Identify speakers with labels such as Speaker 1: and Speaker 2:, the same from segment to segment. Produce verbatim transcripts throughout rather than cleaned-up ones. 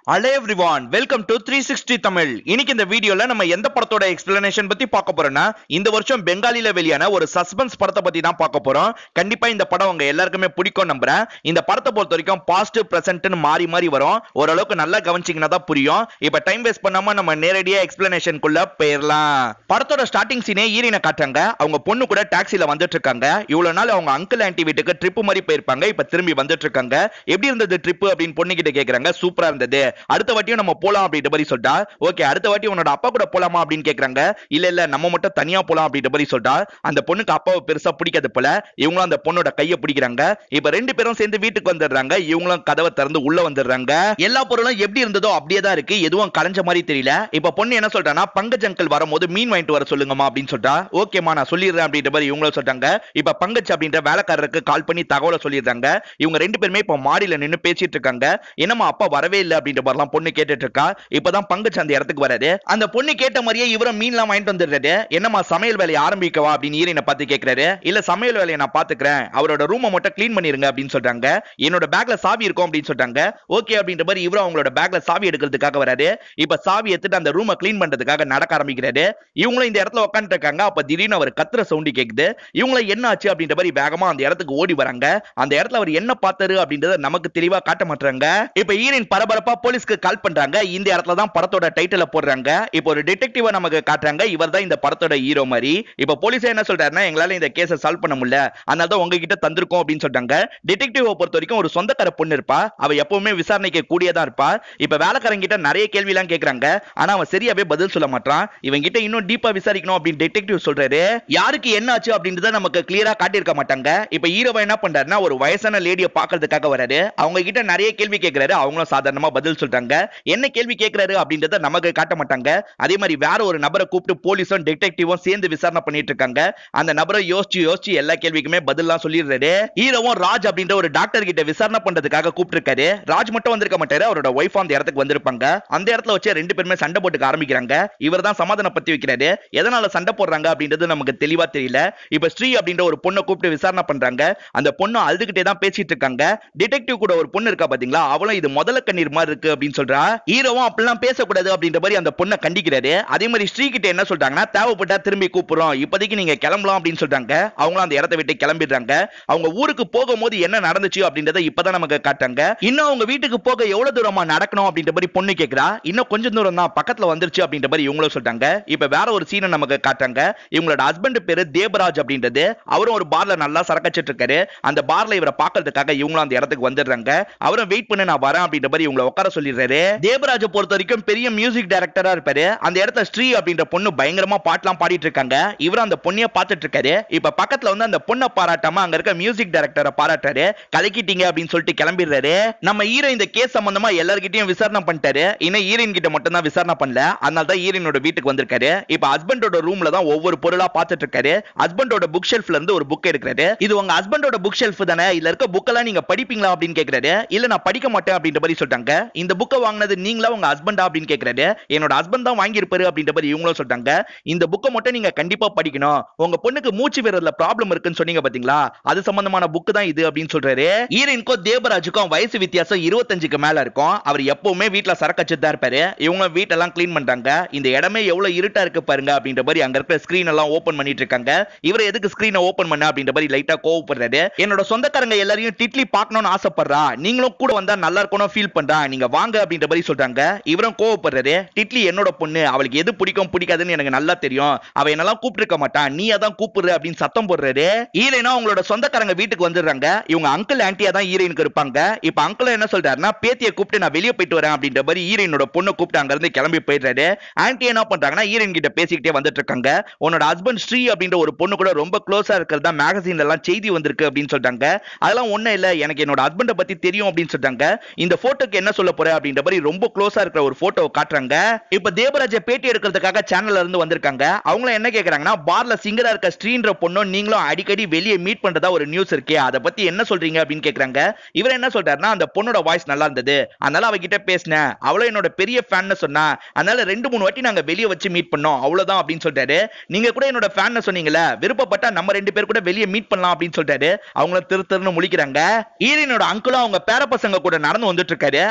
Speaker 1: Hello everyone, welcome to three sixty Tamil. இன்னைக்கு இந்த வீடியோல நம்ம எந்த படத்தோட எக்ஸ்பிளனேஷன் பத்தி பார்க்க போறோம்னா, இந்த வருஷம் பெங்காலில வெளியான ஒரு சஸ்பென்ஸ் படத்தை பத்தி தான் பார்க்க போறோம். கண்டிப்பா இந்த படம் உங்க எல்லாருக்குமே பிடிக்கும் நம்புறேன். இந்த படத்தை பொறுத்த வரைக்கும் பாஸ்ட் பிரசன்ட்னு மாறி மாறி வரும். ஓரளவுக்கு நல்லா கவனிச்சீங்கன்னா தான் புரியும். இப்ப டைம் வேஸ்ட் பண்ணாம நம்ம நேரடியா எக்ஸ்பிளனேஷன்க்குள்ள போயிரலாம். படத்தோட ஸ்டார்டிங் சீனே ஹீரோயினை காட்டுறாங்க. அவங்க பொண்ணு கூட டாக்ஸில வந்துட்டு இருக்காங்க. இவ்வளவு நாள் அவங்க அங்கிள் ஆன்ட்டி வீட்டுக்கு ட்ரிப் மாதிரி போயிருப்பாங்க. இப்ப திரும்பி வந்துட்டு இருக்காங்க. எப்படி இருந்தது ட்ரிப் அப்படின்னு பொண்ணு கிட்ட கேக்குறாங்க. சூப்பரா இருந்தது, அடுத்த வாட்டியும் நம்ம போலாம் அப்படின்ற மாதிரி சொல்லிட்டா. ஓகே, அடுத்த வாட்டி உன்னோட அப்பா கூட போலாமா அப்படின்னு கேக்குறாங்க. இல்ல இல்ல நம்ம மட்டும் தனியா போலாம் அப்படின்ற மாதிரி சொல்லிட்டா. அந்த பொண்ணுக்கு அப்பாவை பெருசா பிடிக்காது போல. இவங்களும் அந்த பொண்ணோட கையை பிடிக்கிறாங்க. இப்ப ரெண்டு பேரும் சேர்ந்து வீட்டுக்கு வந்துடுறாங்க. இவங்களும் கதவை திறந்து உள்ள வந்துடுறாங்க. எல்லா பொருளும் எப்படி இருந்ததோ அப்படியே தான் இருக்கு, எதுவும் கலைஞ்ச மாதிரி தெரியல. இப்ப பொண்ணு என்ன சொல்றானா, பங்கஜ் அங்கிள் வரும்போது மீன் வாங்கிட்டு வர சொல்லுங்கம்மா அப்படின்னு சொல்லிட்டா. ஓகேமா நான் சொல்லிடுறேன் அப்படின்ற மாதிரி இவங்களும் சொல்றாங்க. இப்ப பங்கஜ் அப்படின்ற வேலைக்காரருக்கு கால் பண்ணி தகவலை சொல்லிடுறாங்க. இவங்க ரெண்டு பேருமே இப்ப மாடியில நின்னு பேசிட்டு இருக்காங்க. என்னமா அப்பா வரவே இல்லை அப்படின்ற மாதிரிலாம் பொண்ணு கேட்டுட்டு இருக்கா. இப்பதான் பங்கஜ் அந்த இடத்துக்கு வராது. அந்த பொண்ணு கேட்ட மாதிரியே இவரும் மீன்லாம் வாங்கிட்டு வந்துடுறாரு. என்னமா சமையல் வேலையை ஆரம்பிக்கவா அப்படின்னு ஈரனை பார்த்து கேட்கிறாரு. இல்ல சமையல் வேலையை நான் பாத்துக்கிறேன், அவரோட ரூமை மட்டும் கிளீன் பண்ணிருங்க அப்படின்னு சொல்றாங்க. என்னோட பேக்ல சாவி இருக்கும் அப்படின்னு சொல்றாங்க. ஓகே அப்படின்ற மாதிரி இவரும் அவங்களோட பேக்ல சாவி எடுக்கிறதுக்காக வராரு. இப்ப சாவி எடுத்துட்டு அந்த ரூமை கிளீன் பண்றதுக்காக நடக்க ஆரம்பிக்கிறாரு. இவங்களும் இந்த இடத்துல உட்காந்துட்டு இருக்காங்க. அப்ப திடீர்னு அவர் கத்துற சவுண்ட் கேக்குது. இவங்கள என்ன ஆச்சு அப்படின்ற மாதிரி வேகமா அந்த இடத்துக்கு ஓடி வராங்க. அந்த இடத்துல அவர் என்ன பார்த்தாரு அப்படின்றத நமக்கு தெளிவா காட்ட மாட்டாங்க. இப்ப ஈரன் பரபரப்பா போலீஸ்க்கு கால் பண்றாங்க. இந்த இடத்துல தான் படத்தோட டைட்டிலை போடுறாங்க. இப்போ ஒரு டிடெக்டிவா நமக்கு காட்டுறாங்க. இவர் தான் இந்த படத்தோட ஹீரோ மாதிரி. இப்ப போலீஸ் என்ன சொல்றாருன்னா, எங்களால இந்த கேஸை சால்வ் பண்ண முடியல, அதனால தான் உங்ககிட்ட தந்திருக்கோம் அப்படின்னு சொல்றாங்க. டிடெக்டிவ் பொறுத்த வரைக்கும் ஒரு சொந்தக்கார பொண்ணு இருப்பா. அவ எப்பவுமே விசாரணைக்கு கூடியதா இருப்பா. இப்ப வேலைக்காரங்க கிட்ட நிறைய கேள்வி எல்லாம் கேக்குறாங்க. ஆனா அவன் சரியாவே பதில் சொல்ல மாட்டான். இவங்க கிட்ட இன்னும் டீப்பா விசாரிக்கணும் அப்படின்னு டிடெக்டிவ் சொல்றாரு. யாருக்கு என்ன ஆச்சு அப்படின்றத நமக்கு கிளியரா காட்டியிருக்க மாட்டாங்க. இப்ப ஹீரோவா என்ன பண்றாருன்னா, ஒரு வயசான லேடியை பாக்குறதுக்காக வராரு. அவங்க கிட்ட நிறைய கேள்வி கேட்கிறாரு. அவங்களும் சாதாரணமா பதில் சொல்றாங்க. என்ன கேள்வி கேட்கிறாரு அப்படின்றத நமக்கு காட்ட மாட்டாங்க. அதே மாதிரி வேற ஒரு நபரை கூப்பிட்டு போலீஸும் டிடெக்டிவும் சேர்ந்து விசாரணை பண்ணிட்டு இருக்காங்க. அந்த நபரை யோசிச்சு யோசிச்சு எல்லா கேள்விக்குமே பதிலாம் சொல்லிடுறாரு. ஹீரோவும் ராஜ் அப்படின்ற ஒரு டாக்டர் கிட்ட விசாரணை பண்றதுக்காக கூப்பிட்டு இருக்காரு. ராஜ் மட்டும் வந்திருக்க மாட்டாரு, அவரோட ஒய்ஃப் அந்த இடத்துக்கு வந்திருப்பாங்க. அந்த இடத்துல வச்சு ரெண்டு பேருமே சண்டை போட்டுக்க ஆரம்பிக்கிறாங்க. இவர் தான் சமாதானம் பத்தி வைக்கிறாரு. எதனால சண்டை போடுறாங்க அப்படின்றது நமக்கு தெளிவா தெரியல. இப்ப ஸ்ரீ அப்படின்ற ஒரு பொண்ணை கூப்பிட்டு விசாரணை பண்றாங்க. அந்த பொண்ணு அழுதுகிட்டே தான் பேசிட்டு இருக்காங்க. டிடெக்டிவ் கூட ஒரு பொண்ணு இருக்கா பாத்தீங்களா, அவளும் இது முதல்ல கண்ணீர் மாதிரி இருக்கு அப்படின்னு சொல்றா. ஹீரோவும் அப்படிலாம் பேசக்கூடாது அப்படின்ற மாதிரி அந்த பொண்ணை கண்டிக்கிறாரு. அதே மாதிரி ஸ்ரீ கிட்ட என்ன சொல்றாங்கன்னா, தேவைப்பட்டா திரும்பி கூப்பிடுறோம், இப்போதைக்கு நீங்க கிளம்பலாம் அப்படின்னு சொல்றாங்க. அவங்களும் அந்த இடத்தை விட்டு கிளம்பிடுறாங்க. அவங்க ஊருக்கு போகும்போது என்ன நடந்துச்சு அப்படின்றத இப்பதான் நமக்கு காட்டாங்க. இன்னும் அவங்க வீட்டுக்கு போக எவ்வளவு தூரமா நடக்கணும் அப்படின்ற மாதிரி பொண்ணு கேக்குறா. இன்னும் கொஞ்சம் தூரம் தான், பக்கத்துல வந்துருச்சு அப்படின்ற மாதிரி இவங்களும் சொல்றாங்க. இப்ப வேற ஒரு சீனை நமக்கு காட்டாங்க. இவங்களோட ஹஸ்பண்ட் பேரு தேவராஜ் அப்படின்றது. அவரும் ஒரு பார்ல நல்லா சரக்கச்சிட்டு இருக்காரு. அந்த பார்ல இவரை பாக்குறதுக்காக இவங்களும் அந்த இடத்துக்கு வந்துடுறாங்க. அவரும் வெயிட் பண்ணி நான் வரேன் அப்படின்ற மாதிரி இவங்களை உட்கார சொல்லிடுறாரு. தேவராஜ் பொறுத்த வரைக்கும் பெரிய மியூசிக் டைரக்டரா இருப்பாரு. அந்த இடத்துல ஸ்ரீ அப்படின்ற பொண்ணு பயங்கரமா பாட்டெல்லாம் பாடிட்டு இருக்காங்க. இவர் அந்த பொண்ணைய பார்த்துட்டு இருக்காரு. இப்ப பக்கத்துல வந்து அந்த பொண்ணை பாராட்டாம அங்க இருக்க மியூசிக் டைரக்டரை பாராட்டாரு. கலக்கிட்டீங்க அப்படின்னு சொல்லிட்டு கிளம்பிடுறாரு. நம்ம ஹீரோ இந்த கேஸ் சம்பந்தமா எல்லார்கிட்டயும் விசாரணை பண்ணிட்டாரு. இன்னும் ஹீரோயின் கிட்ட மட்டும் தான் விசாரணை பண்ணல. அதனால தான் ஹீரோயினோட வீட்டுக்கு வந்திருக்காரு. இப்ப ஹஸ்பண்டோட ரூம்ல தான் ஒவ்வொரு பொருளா பார்த்துட்டு இருக்காரு. ஹஸ்பண்டோட புக் ஷெல்ஃப்ல இருந்து ஒரு புக் எடுக்கிறாரு. இது உங்க ஹஸ்பண்டோட புக் ஷெல்ஃப் தானே, இதுல இருக்க புக் எல்லாம் நீங்க படிப்பீங்களா அப்படின்னு கேக்குறாரு. இல்ல நான் படிக்க மாட்டேன் அப்படின்ற மாதிரி சொல்றாங்க. இந்த புக்கை வாங்கினது நீங்களா உங்க ஹஸ்பண்டா அப்படின்னு கேக்குறாரு. என்னோட ஹஸ்பண்ட் தான் வாங்கி இருப்பாரு அப்படின்ற மாதிரி இவங்களும் சொல்றாங்க. இந்த புக்கை மட்டும் நீங்க கண்டிப்பா படிக்கணும். உங்க பொண்ணுக்கு மூச்சு விடுறதுல ப்ராப்ளம் இருக்குன்னு சொன்னீங்க பாத்தீங்களா, அது சம்பந்தமான புக் தான் இது அப்படின்னு சொல்றாரு. ஹீரோயினுக்கும் தேவராஜுக்கும் வயசு வித்தியாசம் இருபத்தஞ்சுக்கு மேல இருக்கும். அவர் எப்பவுமே வீட்டுல சரக்கச்சு தான் இருப்பாரு. இவங்க வீட்டெல்லாம் கிளீன் பண்றாங்க. இந்த இடமே எவ்வளவு இருட்டா இருக்கு பாருங்க அப்படின்ற மாதிரி அங்க இருக்க ஸ்கிரீன் எல்லாம் ஓபன் பண்ணிட்டு இருக்காங்க. இவர் எதுக்கு ஸ்கிரீனை ஓபன் பண்ண அப்படின்ற மாதிரி லைட்டா கோவப்படுறாரு. என்னோட சொந்தக்காரங்க எல்லாரையும் டிட்லி பார்க்கணும்னு ஆசைப்படுறா, நீங்களும் கூட வந்தா நல்லா இருக்கணும் ஃபீல் பண்றா, நீங்க வாங்க அப்படின்ற மாதிரி சொல்றாங்க. இவரும் கோவப்படுறாரு. டிட்லி என்னோட பொண்ணு, அவளுக்கு எது பிடிக்கும் பிடிக்காதுன்னு எனக்கு நல்லா தெரியும், அவ என்னெல்லாம் கூப்பிட்டுருக்க மாட்டான், நீ அதான் கூப்பிடுற அப்படின்னு சத்தம் போடுறாரு. ஹீரோயினா அவங்களோட சொந்தக்காரங்க வீட்டுக்கு வந்துடுறாங்க. இவங்க அங்கிள் ஆன்ட்டியா தான் ஹீரோயினுக்கு இருப்பாங்க. இப்ப அங்கிள் என்ன சொல்றாருன்னா, பேத்தியை கூப்பிட்டு நான் வெளியே போயிட்டு வரேன் அப்படின்ற மாதிரி ஹீரோயினோட பொண்ணு கூப்பிட்டு அங்க இருந்து கிளம்பி போயிடுறாரு. ஆன்ட்டி என்ன பண்றாங்கன்னா, ஹீரோயின் கிட்ட பேசிக்கிட்டே வந்துட்டு இருக்காங்க. உன்னோட ஹஸ்பண்ட் ஸ்ரீ அப்படின்ற ஒரு பொண்ணு கூட ரொம்ப க்ளோஸா இருக்கிறதா மேகசின்ல எல்லாம் செய்தி வந்திருக்கு அப்படின்னு சொல்றாங்க. அதெல்லாம் ஒண்ணும் இல்ல, எனக்கு என்னோட ஹஸ்பண்டை பத்தி தெரியும் அப்படின்னு சொல்றாங்க. இந்த போட்டோக்கு என்ன சொல்ல போற அப்படின்ற மாதிரி ரொம்ப க்ளோஸா இருக்கிற ஒரு போட்டோ காட்டுறாங்க. இப்ப தேவராஜ பேட்டி எடுக்கிறதுக்காக சேனல்ல இருந்து வந்திருக்காங்க. அவங்க என்ன கேக்குறாங்கன்னா, பார்ல சிங்கரா இருக்க ஸ்ரீன்ற பொண்ணும் நீங்களும் அடிக்கடி வெளியே மீட் பண்றதா ஒரு நியூஸ் இருக்கே, அதை பத்தி என்ன சொல்றீங்க அப்படின்னு கேக்குறாங்க. இவர் என்ன சொல்றாருன்னா, அந்த பொண்ணோட வாய்ஸ் நல்லா இருந்தது, அதனால அவகிட்ட பேசினேன், அவளும் என்னோட பெரிய ஃபேன் சொன்னா, அதனால ரெண்டு மூணு வாட்டி நாங்க வெளியே வச்சு மீட் பண்ணோம், அவ்வளவுதான் அப்படின்னு சொல்றாரு. நீங்க கூட என்னோட ஃபேன் சொன்னீங்களே, விருப்பப்பட்டா நம்ம ரெண்டு பேர் கூட வெளியே மீட் பண்ணலாம் அப்படின்னு சொல்றாரு. அவங்கள திரு திருன்னு முழிக்கிறாங்க. ஈரனோட அங்கிளும் அவங்க பேர பசங்க கூட நடந்து வந்துட்டு இருக்காரு. அப்ப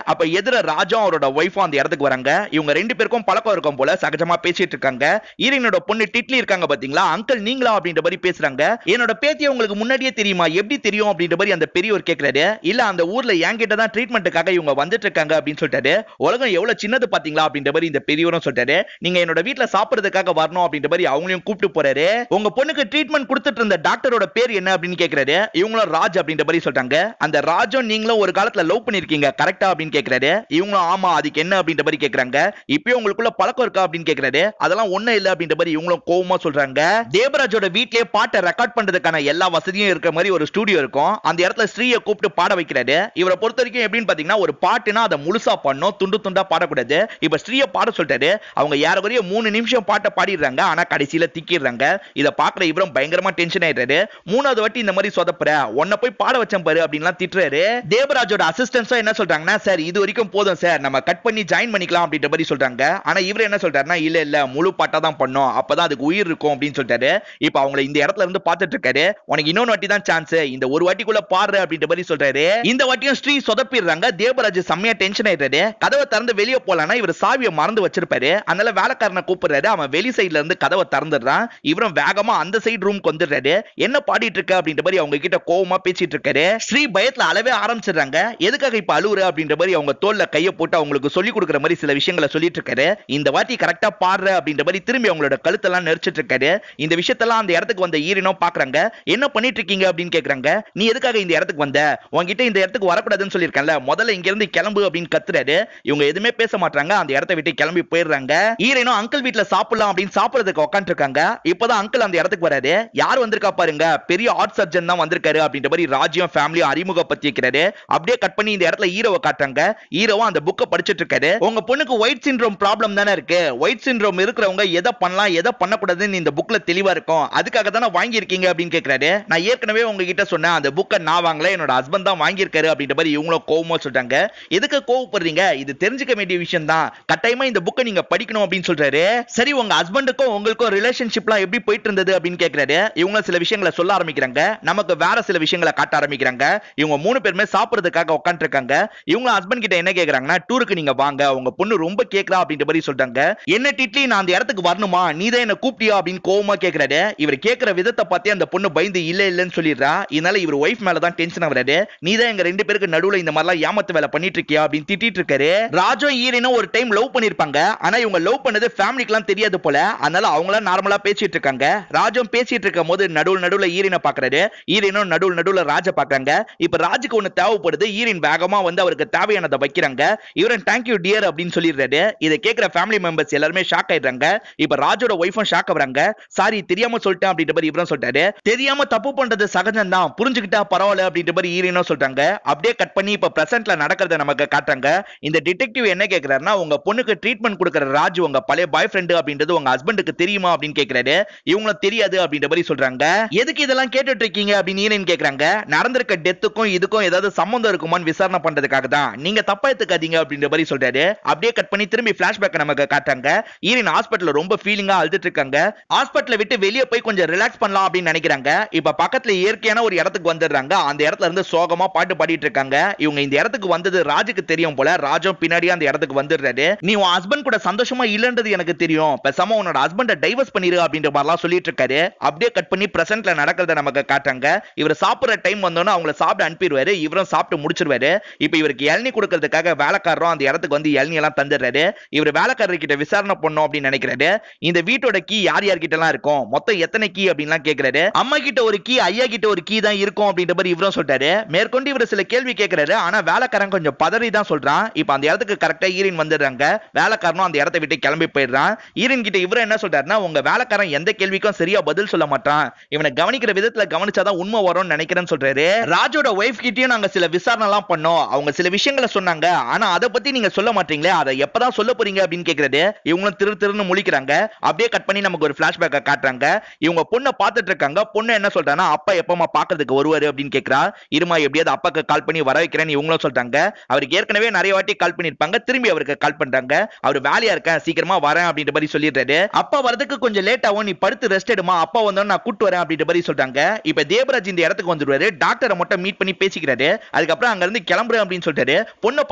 Speaker 1: எதிர ராஜா அவரோட ஒய்ஃபும் அந்த இடத்துக்கு வராங்க. இவங்க ரெண்டு பேருக்கும் பழக்கம் இருக்கும் போல சகஜமா பேசிட்டு இருக்காங்க. ஈரனோட பொண்ணு டிட்லி இருக்காங்க பாத்தீங்களா, அங்கிள் நீங்களா அப்படின்ற மாதிரி பேசுறாங்க. என்னோட பேத்தியை உங்களுக்கு முன்னாடியே தெரியுமா, எப்படி தெரியும் அப்படின்ற மாதிரி அந்த பெரியவர் கேட்கிறாரு. இல்ல அந்த ஊர்ல என்கிட்ட தான் ட்ரீட்மெண்ட்டுக்காக இவங்க வந்துட்டு இருக்காங்க அப்படின்னு சொல்லிட்டாரு. உலகம் எவ்வளவு சின்னது பாத்தீங்களா அப்படின்ற மாதிரி இந்த பெரியவரும் சொல்லிட்டாரு. நீங்க என்னோட வீட்டுல சாப்பிடுறதுக்காக வரணும் அப்படின்ற மாதிரி அவங்களையும் கூப்பிட்டு போறாரு. உங்க பொண்ணுக்கு ட்ரீட்மெண்ட் கொடுத்துட்டு இருந்த டாக்டரோட பேர் என்ன அப்படின்னு கேட்கிறாரு. இவங்களும் ராஜ் அப்படின்ற மாதிரி சொல்றாங்க. அந்த ராஜும் நீங்களும் ஒரு காலத்துல லவ் பண்ணிருக்கீங்க கரெக்டா அப்படின்னு கேட்கிறாரு. இவங்களும் ஆமா, அதுக்கு என்ன அப்படின்ற மாதிரி கேட்கறாங்க. இப்பயும் உங்களுக்குள்ள பழக்கம் இருக்கா அப்படின்னு கேட்கிறாரு. அதெல்லாம் ஒண்ணும் இல்ல அப்படின்ற மாதிரி இவங்களும் கோவமா சொல்றாங்க. தேவராஜோட வீட்லயே பாட்டை ரெக்கார்ட் பண்றதுக்கான எல்லா வசதியும் இருக்கிற மாதிரி ஒரு ஸ்டுடியோ இருக்கும். அந்த இடத்துல ஸ்ரீயை கூப்பிட்டு பாட வைக்கிறாரு. இவரை பொறுத்த வரைக்கும் எப்படின்னு பாத்தீங்கன்னா, ஒரு பாட்டுனா அதை முழுசா பண்ணணும், துண்டு துண்டா பாடக்கூடாது. இப்ப ஸ்ரீயை பாட சொல்லிட்டாரு. அவங்க யாருக்குரிய மூணு நிமிஷம் பாட்டை பாடிடுறாங்க. ஆனா கடைசியில திக்கிடுறாங்க. இதை பாக்குற இவரும் பயங்கரமா டென்ஷன் ஆயிடுறாரு. மூணாவது வாட்டி இந்த மாதிரி சொதப்புற உன்னை போய் பாட வச்சேன் பாரு அப்படின்லாம் திட்டுறாரு. தேவராஜோட அசிஸ்டன்ஸும் என்ன சொல்றாங்கன்னா, சார் இது வரைக்கும் போதும் சார், நம்ம கட் பண்ணி ஜாயின் பண்ணிக்கலாம் அப்படின்ற மாதிரி சொல்றாங்க. ஆனா இவர் என்ன சொல்றாருன்னா, இல்ல இல்ல முழு பாட்டா தான் பண்ணோம், அப்பதான் அதுக்கு உயிர் இருக்கும் அப்படின்னு சொல்லிட்டாரு. இப்ப அவங்கள இந்த இடத்துல இருந்து பாத்துட்டு இருக்காரு. உனக்கு இன்னொரு வாட்டி தான் சான்ஸ், இந்த ஒரு வாட்டிக்குள்ள பாடுற அப்படின்ற மாதிரி சொல்றாரு. இந்த வாட்டியும் ஸ்ரீ சொதப்பிடுறாங்க. தேவராஜ் செம்மையா டென்ஷன் ஆயிட்டாரு. கதவை திறந்து வெளியே போலானா இவர் சாவியை மறந்து வச்சிருப்பாரு. அதனால வேலைக்காரனை கூப்பிடுறாரு. அவன் வெளி சைடுல இருந்து கதவை திறந்துடுறான். இவரும் வேகமா அந்த சைடு ரூம்க்கு வந்துடுறாரு. என்ன பாடிட்டு இருக்க அப்படின்ற மாதிரி அவங்க கிட்ட கோவமா பேசிட்டு இருக்காரு. ஸ்ரீ பயத்துல அழவே ஆரம்பிச்சிடுறாங்க. எதுக்காக இப்ப அழுவுற அப்படின்ற மாதிரி அவங்க தோல்ல கைய போட்டு அவங்களுக்கு சொல்லி கொடுக்குற மாதிரி சில விஷயங்களை சொல்லிட்டு இருக்காரு. இந்த வாட்டி கரெக்டா பாடுற அப்படின்ற மாதிரி திரும்பி அவங்களோட கழுத்தெல்லாம் நெரிச்சிட்டு இருக்காரு. இந்த விஷயத்தெல்லாம் அந்த இடத்துக்கு வந்த ஈரனும் பாக்குறாங்க. என்ன பண்ணிட்டு இருக்கீங்க அப்படின்னு கேக்குறாங்க. நீ எதுக்காக இந்த இடத்துக்கு வந்த, உன்கிட்ட இந்த இடத்துக்கு வரக்கூடாதுன்னு சொல்லியிருக்கேன்ல, முதல்ல இங்க இருந்து கிளம்பு அப்படின்னு கத்துறாரு. இவங்க எதுவுமே பேச மாட்டாங்க. அந்த இடத்தை விட்டு கிளம்பி போயிடுறாங்க. ஈரனும் அங்கிள் வீட்டுல சாப்பிடலாம் அப்படின்னு சாப்பிடுறதுக்கு உட்காந்து இருக்காங்க. இப்பதான் அங்கிள் அந்த இடத்துக்கு வராரு. யார் வந்திருக்கா பாருங்க, பெரிய ஆர்ட் சர்ஜன் தான் வந்திருக்காரு அப்படின்ற மாதிரி ராஜ்யம் ஃபேமிலியும் அறிமுகப்படுத்தி வைக்கிறாரு. அப்படியே கட் பண்ணி இந்த இடத்துல ஹீரோவை காட்டுறாங்க. ஹீரோவா அந்த புக்கை படிச்சிட்டு இருக்காரு. உங்க பொண்ணுக்கு ஒயிட் சிண்ட்ரோம் ப்ராப்ளம் தானே இருக்கு, ஒயிட் சிண்ட்ரோம் இருக்கிறவங்க எதை பண்ணலாம் எதை பண்ணக்கூடாதுன்னு இந்த புக்ல தெளிவா இருக்கும், அதுக்காக தானே வாங்கி இருக்கீங்க அப்படின்னு கேட்கிறாரு. நான் ஏற்கனவே உங்ககிட்ட சொன்னேன், அந்த புக்கை நான் வாங்கல, என்னோட ஹஸ்பண்ட் தான் வாங்கியிருக்காரு அப்படின்ற மாதிரி இவங்களும் கோவமா சொல்றாங்க. எதுக்கு கோவப்படுறீங்க, இது தெரிஞ்சுக்க வேண்டிய விஷயம் தான், கட்டாயமா இந்த புக்கை நீங்க படிக்கணும் அப்படின்னு சொல்றாரு. சரி உங்க ஹஸ்பண்டுக்கும் உங்களுக்கும் ரிலேஷன்ஷிப்லாம் எப்படி போயிட்டு இருந்தது அப்படின்னு கேட்கிறாரு. இவங்க சில விஷயங்களை சொல்ல ஆரம்பிக்கிறாங்க. நமக்கு வேற சில விஷயங்களை காட்ட ஆரம்பிக்கிறாங்க. இவங்க மூணு பேருமே சாப்பிடுறதுக்காக உட்கார்ந்து இருக்காங்க. இவங்க ஹஸ்பண்ட் கிட்ட என்ன கேக்குறாங்கன்னா, டூருக்கு நீங்க வாங்க, உங்க பொண்ணு ரொம்ப கேக்குறா அப்படின்ற மாதிரி சொல்றாங்க. என்ன டிட்லி, நான் அந்த இடத்துக்கு வரணுமா, நீ தான் என்ன கூப்பிட்டியா அப்படின்னு கோவமா கேக்குறாரு. இவர் கேக்குற விதத்தை பார்த்து அந்த பொண்ணு பயந்து இல்ல இல்லன்னு சொல்லிடுறா. இதனால இவர் ஒய்ஃப் மேல தான் டென்ஷன் ஆகுறாரு. நீ தான் எங்க ரெண்டு பேருக்கு நடுவுல இந்த மாதிரிலாம் ஏமாத்து வேலை பண்ணிட்டு இருக்கியா அப்படின்னு திட்டிட்டு இருக்காரு. ராஜோ ஈரனும் ஒரு டைம் லவ் பண்ணிருப்பாங்க. ஆனா இவங்க லவ் பண்ணது ஃபேமிலிக்குலாம் தெரியாது போல. அதனால அவங்கள நார்மலா பேசிட்டு இருக்காங்க. ராஜம் பேசிட்டு இருக்கும் போது நடுவுல நடுவுல ஈரனை பாக்குறாரு. ஈரனும் நடுவுல நடுவுல ராஜ பாக்குறாங்க. இப்ப ராஜுக்கு ஒண்ணு தேவைப்படுது. ஈரன் வேகமா வந்து அவருக்கு தேவையானதை வைக்கிறாங்க. இவரன் தேங்க் யூ டியர் அப்படின்னு சொல்லிடுறாரு. இதை கேட்கிற ஃபேமிலி மெம்பர்ஸ் எல்லாருமே ஷாக் ஆயிடுறாங்க. இப்ப ராஜோட ஒய்ஃபும் ஷாக் ஆகுறாங்க. சாரி தெரியாம சொல்லிட்டேன் அப்படின்ற மாதிரி இவரும் சொல்லிட்டாரு. தெரியாம தப்பு பண்றது சகஜம் தான், புரிஞ்சுக்கிட்டா பரவாயில்ல அப்படின்ற மாதிரி ஈரனும் சொல்றாங்க. அப்படியே கட் பண்ணி இப்ப பிரசன்ட்ல நடக்கிறத நமக்கு காட்டுறாங்க. இந்த டிடெக்டிவ் என்ன கேக்குறாருன்னா, உங்க பொண்ணுக்கு ட்ரீட்மெண்ட் கொடுக்கிற ராஜு உங்க பழைய பாய் ஃப்ரெண்ட் அப்படின்றது உங்க ஹஸ்பண்டுக்கு தெரியுமா அப்படின்னு கேக்குறாரு. இவங்களும் தெரியாது அப்படின்ற மாதிரி சொல்றாங்க. எதுக்கு இதெல்லாம் கேட்டுட்டு இருக்கீங்க அப்படின்னு ஈரன் கேக்குறாங்க. நடந்திருக்க டெத்துக்கும் இதுக்கும் ஏதாவது சம்பந்தம் இருக்குமான்னு விசாரணை பண்றதுக்காக தான், நீங்க தப்பா எடுத்துக்காதீங்க அப்படின்ற மாதிரி சொல்றாரு. அப்படியே கட் பண்ணி திரும்பி பிளாஷ்பேக் நமக்கு காட்டுறாங்க. ஈரன் ஹாஸ்பிடல்ல ரொம்ப ஃபீலிங்கா அழுதுட்டு இருக்காங்க. ஹாஸ்பிடல்ல விட்டு வெளியே போய் கொஞ்சம் ரிலாக்ஸ் பண்ணலாம் அப்படின்னு நினைக்கிறாங்க. இப்ப பக்கத்துல இயற்கையான ஒரு இடத்துக்கு வந்துடுறாங்க. அந்த இடத்துல இருந்து சோகமா பாட்டு பாடிட்டு இருக்காங்க. இவங்க இந்த இடத்துக்கு வந்தது ராஜுக்கு தெரியும் போல. ராஜும் பின்னாடியே அந்த இடத்துக்கு வந்துடுறாரு. நீ உன் ஹஸ்பண்ட் கூட சந்தோஷமா இல்லன்றது எனக்கு தெரியும், பேசாம உன்னோட ஹஸ்பண்ட டைவர்ஸ் பண்ணிரு அப்படின்ற மாதிரிலாம் சொல்லிட்டு இருக்காரு. அப்படியே கட் பண்ணி பிரசன்ட்ல நடக்கிறத நமக்கு காட்டுறாங்க. இவர் சாப்பிடுற டைம் வந்தோன்னு அவங்கள சாப்பிட அனுப்பிடுவாரு. இவரும் சாப்பிட்டு முடிச்சிருவாரு. இப்ப இவருக்கு இளநீ கொடுக்கறதுக்காக வேலைக்காரரும் அந்த இடத்துக்கு வந்து இளநீ எல்லாம் தந்துடுறாரு. இவர் வேலைக்காரர் கிட்ட விசாரணை பண்ணோம் அப்படின்னு நினைக்கிறாரு. இந்த வீட்டோட கீ யார் யார் கிட்ட எல்லாம் இருக்கும், மொத்தம் எத்தனை கீ அப்படின்லாம் கேட்கிறாரு. அம்மா கிட்ட ஒரு கீ, ஐயா கிட்ட ஒரு கீ தான் இருக்கும் அப்படின்ற மாதிரி இவரும் சொல்றாரு. மேற்கொண்டு இவர் சில கேள்வி கேட்கிறாரு. ஆனா வேலைக்காரன் கொஞ்சம் பதறி தான் சொல்றான். இப்ப அந்த இடத்துக்கு கரெக்டா ஈரன் வந்துடுறாங்க. வேலைக்காரனும் அந்த இடத்தை விட்டு கிளம்பி போயிடுறான். ஈரன் கிட்ட இவரு என்ன சொல்றாருன்னா, உங்க வேலைக்காரன் எந்த கேள்விக்கும் சரியா பதில் சொல்ல மாட்டான், இவனை கவனிக்கிற விதத்துல கவனிச்சாதான் உண்மை வரும்னு நினைக்கிறேன்னு சொல்றாரு. ராஜோட ஒய்ஃப் கிட்டயும் நாங்க சில விசாரணை எல்லாம் பண்ணோம். அவங்க சில விஷயங்களை சொன்னாங்க. ஆனா அதை பத்தி நீங்க சொல்ல மாட்டீங்களே, அதை எப்பதான் சொல்ல போறீங்க அப்படின்னு கேக்குறாரு. இவங்களும் திரு திருன்னு முழிக்கிறாங்க. அப்படியே கட் பண்ணி நமக்கு ஒரு பிளாஷ்பேக்க காட்டுறாங்க. இவங்க பொண்ணை பார்த்துட்டு இருக்காங்க. பொண்ணு என்ன சொல்றாங்கன்னா, அப்பா எப்பமா பாக்குறதுக்கு வருவாரு அப்படின்னு கேக்குறா. இருமா எப்படியாவது அப்பாக்கு கால் பண்ணி வர வைக்கிறேன்னு இவங்களும் சொல்றாங்க. அவருக்கு ஏற்கனவே நிறைய வாட்டி கால் பண்ணிருப்பாங்க. திரும்பி அவருக்கு கால் பண்றாங்க. அவர் வேலையா இருக்கேன், சீக்கிரமா வரேன் அப்படின்ற மாதிரி சொல்லிடுறாரு. அப்பா வரதுக்கு கொஞ்சம் லேட் ஆகும், நீ படுத்து ரெஸ்ட் எடுமா, அப்பா வந்தோன்னு நான் கூட்டு வரேன் அப்படின்ற மாதிரி சொல்றாங்க. இப்ப தேவராஜ் இந்த இடத்துக்கு வந்துருவாரு. டாக்டரை மட்டும் மீட் பண்ணி பேசிக்கிறாரு. அதுக்கப்புறம் அங்க இருந்து கிளம்புறேன் அப்படின்னு சொல்லிட்டாரு. பொண்ணை